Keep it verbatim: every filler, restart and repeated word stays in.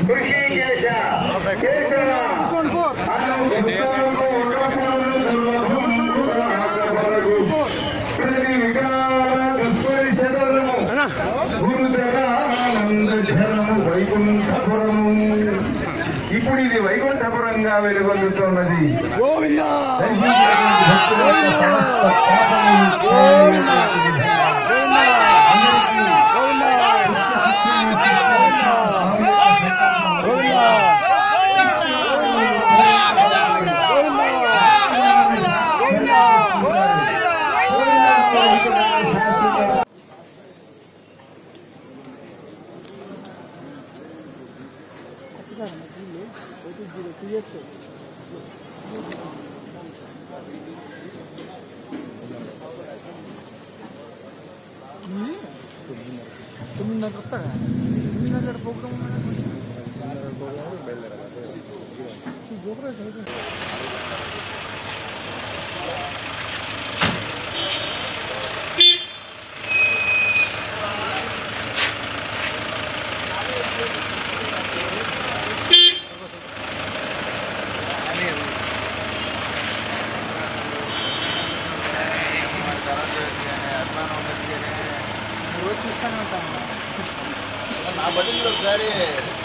ఋషికేశ కేశవ ప్రతి వికార దుష్పరిషదము గురుధరానంద జనము వైకుంఠపురము. ఇప్పుడు ఇది వైకుంఠపురంగా వెలుగొందుతున్నది. తొమ్మిదిన్నర వస్తాడా తొమ్మిదిన్నర ప్రోగ్రామ్ నా బట్టి ఒకసారి